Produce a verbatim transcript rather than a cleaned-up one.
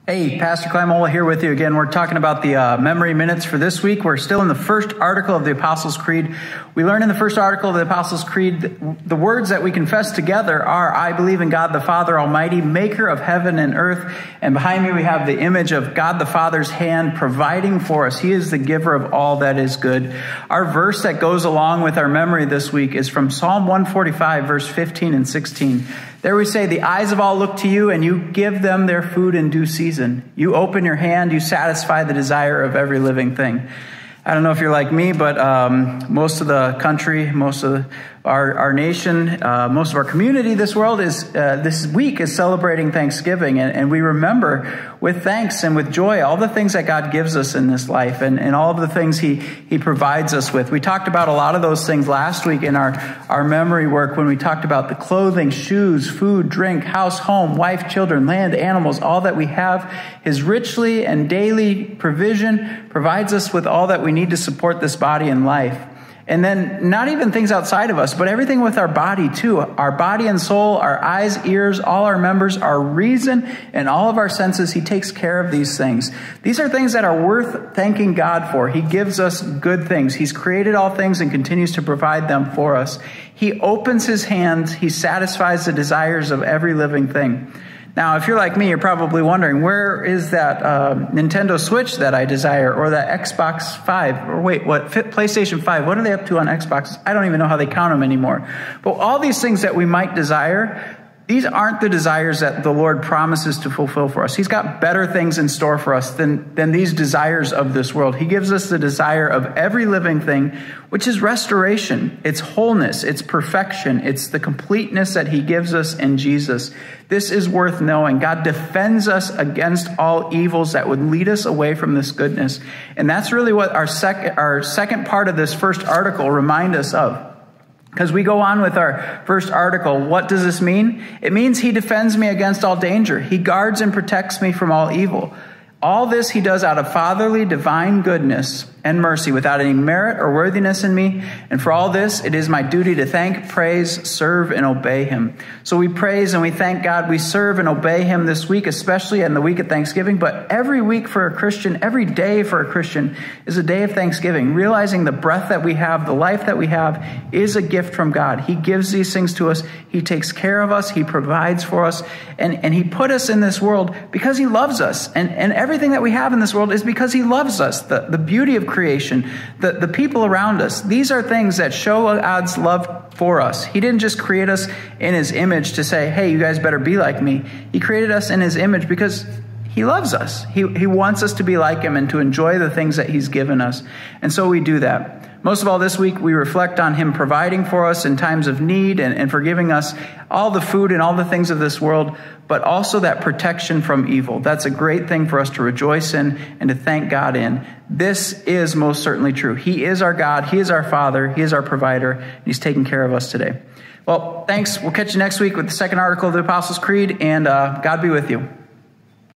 Hey, Pastor Kleimola here with you again. We're talking about the uh, memory minutes for this week. We're still in the first article of the Apostles' Creed. We learned in the first article of the Apostles' Creed, the words that we confess together are, I believe in God the Father Almighty, maker of heaven and earth. And behind me we have the image of God the Father's hand providing for us. He is the giver of all that is good. Our verse that goes along with our memory this week is from Psalm one forty-five, verse fifteen and sixteen. There we say, the eyes of all look to you, and you give them their food in due season. You open your hand, you satisfy the desire of every living thing. I don't know if you're like me, but um, most of the country, most of the, our, our nation, uh, most of our community, this world is, uh, this week is celebrating Thanksgiving. And, and we remember with thanks and with joy all the things that God gives us in this life and, and all of the things he, he provides us with. We talked about a lot of those things last week in our, our memory work when we talked about the clothing, shoes, food, drink, house, home, wife, children, land, animals, all that we have. His richly and daily provision provides us with all that we need to support this body and life. And then not even things outside of us, but everything with our body too. Our body and soul, our eyes, ears, all our members, our reason, and all of our senses. He takes care of these things. These are things that are worth thanking God for. He gives us good things. He's created all things and continues to provide them for us. He opens his hands. He satisfies the desires of every living thing. Now, if you're like me, you're probably wondering, where is that uh, Nintendo Switch that I desire, or that Xbox five, or wait, what, PlayStation five? What are they up to on Xbox? I don't even know how they count them anymore. But all these things that we might desire, these aren't the desires that the Lord promises to fulfill for us. He's got better things in store for us than, than these desires of this world. He gives us the desire of every living thing, which is restoration. It's wholeness. It's perfection. It's the completeness that he gives us in Jesus. This is worth knowing. God defends us against all evils that would lead us away from this goodness. And that's really what our, sec- our second part of this first article reminds us of. Because we go on with our first article. What does this mean? It means he defends me against all danger. He guards and protects me from all evil. All this he does out of fatherly, divine goodness and mercy without any merit or worthiness in me. And for all this, it is my duty to thank, praise, serve, and obey him. So we praise and we thank God. We serve and obey him this week, especially in the week of Thanksgiving. But every week for a Christian, every day for a Christian is a day of Thanksgiving. Realizing the breath that we have, the life that we have is a gift from God. He gives these things to us. He takes care of us. He provides for us. And, and he put us in this world because he loves us. And, and everything that we have in this world is because he loves us. The, the beauty of creation, the, the people around us, these are things that show God's love for us. He didn't just create us in his image to say, hey, you guys better be like me. He created us in his image because he loves us. He, he wants us to be like him and to enjoy the things that he's given us. And so we do that. Most of all, this week, we reflect on him providing for us in times of need and, and for giving us all the food and all the things of this world, but also that protection from evil. That's a great thing for us to rejoice in and to thank God in. This is most certainly true. He is our God. He is our Father. He is our provider. And he's taking care of us today. Well, thanks. We'll catch you next week with the second article of the Apostles' Creed, and uh, God be with you.